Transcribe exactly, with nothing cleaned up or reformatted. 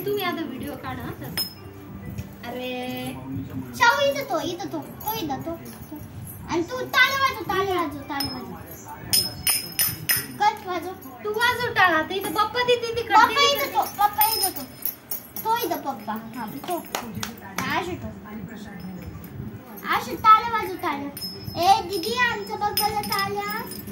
तुम्ही आता व्हिडिओ काढा हा. अरे शाहू इथं तो इथं तो तो इथं तो आणि तू ताले वाजव ताले वाजव ताले वाजव कट वाजव तू वाजव टाळा आता इथं पप्पा तिथे तिकडे पप्पा इथं तो पप्पा इथं तो तो इथं पप्पा हा तो आशु तो आशु ताले वाजव ताले ए दीदी आमच्या पप्पाला ताल्या